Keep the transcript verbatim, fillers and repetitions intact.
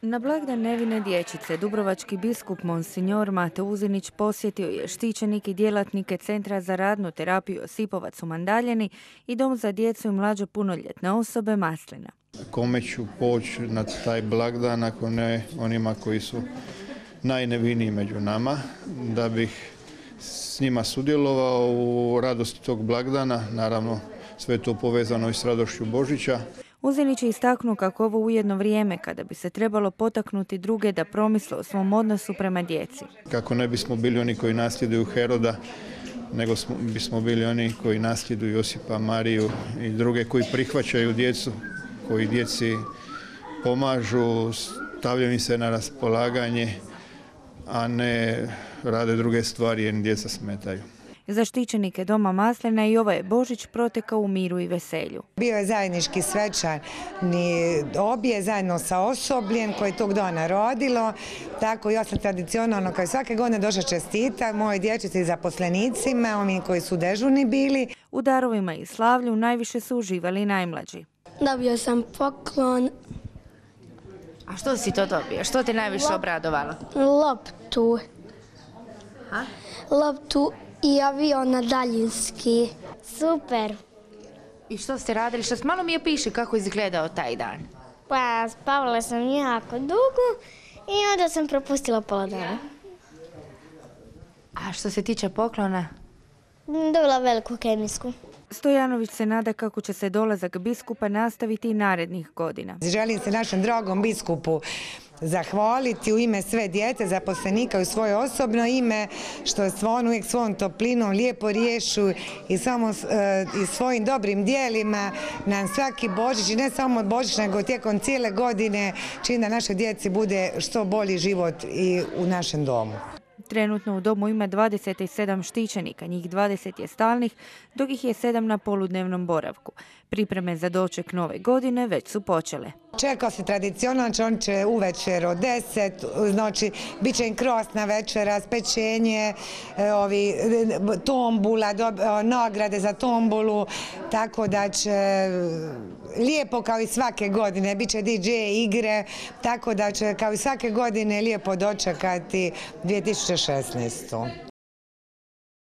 Na blagdan nevine dječice dubrovački biskup Monsignor Mate Uzinić posjetio je štićenike i djelatnike Centra za radnu terapiju Josipovac u Mandaljeni i Dom za djecu i mlađe punoljetne osobe Maslina. Kome ću poći na taj blagdan ako ne onima koji su najneviniji među nama, da bih s njima sudjelovao u radosti tog blagdana, naravno sve to povezano i s radošću Božića. Uzinić je istaknuo kako ovo ujedno vrijeme kada bi se trebalo potaknuti druge da promisle o svom odnosu prema djeci. Kako ne bismo bili oni koji nasljeduju Heroda, nego smo, bismo bili oni koji nasljeduju Josipa, Mariju i druge koji prihvaćaju djecu, koji djeci pomažu, stavljaju im se na raspolaganje, a ne rade druge stvari jer im djeca smetaju. Za štićenike Doma Maslina i ovaj Božić protekao u miru i veselju. Bio je zajednički svečani obje zajedno sa osobljem koje je tog dana rodilo. Tako ja sam tradicionalno kao svake godine došla čestita moje dječice i zaposlenicima, oni koji su dežurni bili. U darovima i slavlju najviše su uživali najmlađi. Dobio sam poklon. A što si to dobio? Što te najviše obradovalo? Loptu. Ha? Loptu i avion na daljinski. Super. I što ste radili? Što malo mi je piši kako izgledao taj dan? Pa spavala sam jako dugo i onda sam propustila pola dana. A što se tiče poklona? Dobila veliku kemijsku. Stojanović se nada kako će se dolazak biskupa nastaviti i narednih godina. Želim se našem dragom biskupu zahvaliti u ime sve djece, zaposlenika i u svoje osobno ime, što on uvijek svojom toplinom lijepo riješu i samo i svojim dobrim dijelima nam svaki Božić, i ne samo Božić, nego tijekom cijele godine čini da našoj djeci bude što bolji život i u našem domu. Trenutno u domu ima dvadeset sedam štićenika, njih dvadeset je stalnih, dok ih je sedam na poludnevnom boravku. Pripreme za doček nove godine već su počele. Čeka se tradicionalno, znači on će uvečer od deset, znači bit će im krasna večera, pečenje, ovi, tombula, do, nagrade za tombulu, tako da će lijepo kao i svake godine, bit će di džej igre, tako da će kao i svake godine lijepo dočekati dvije tisuće šesnaestu.